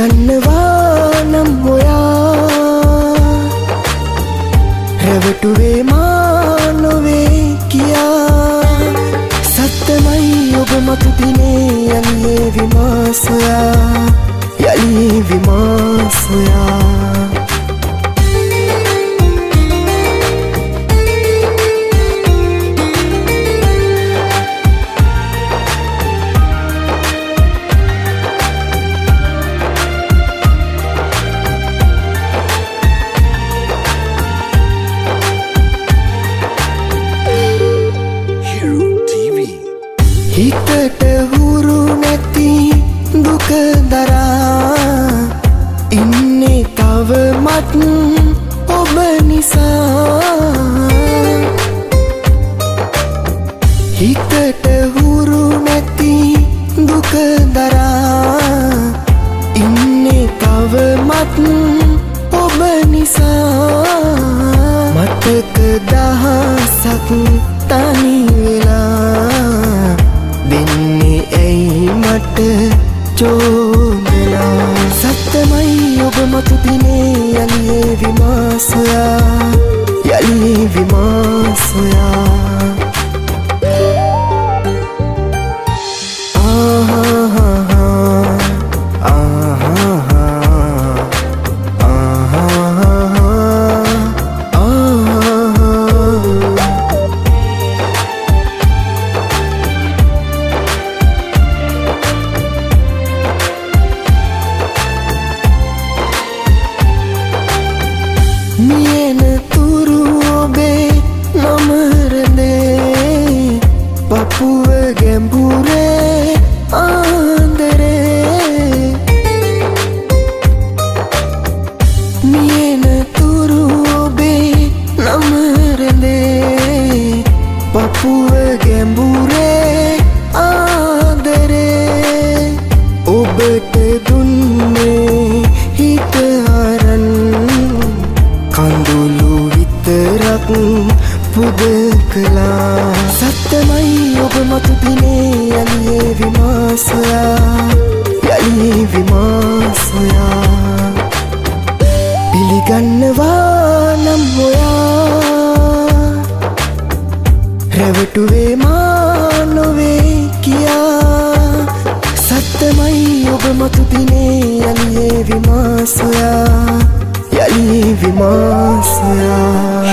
පිළිගන්නවා නම් ඔයා රැවටුවේ මා නොවේ කියා සත්තමයි ඔබ මතු දිනේ යලියේ විමාසොයා යලියේ විමාසොයා හිතට හුරු නැති දුක දරා ඉන්නේ තවමත් ඔබ නිසා හිතට හුරු නැති දුක දරා ඉන්නේ තවමත් ඔබ නිසා මතක දහසක් තනි වෙලා දෙන්නේ ඇයි මට චෝදනා සත්තමයි ඔබ මතු දිනේ යලියේ විමාසොයා යලියේ විමාසොයා මියන තුරු ඔබේ නමරදේ පපුව ගැඹුරේ ආන්දරේ මියන තුරු ඔබේ නමරදේ පපුව ගැඹුරේ ආන්දරේ ඔබට දුන්නේ හිත අරන් කඳුළු විතරක් පුද කළා සත්තමයි ඔබ මතු දිනේ යලියේ විමාසොයා යලියේ විමාසොයා පිළිගන්නවා නම් ඔයා රැවටුවේ මා නොවේ කියා සත්තමයි ඔබ මතු දිනේ යලියේ විමාසොයා යලියේ විමාසොයා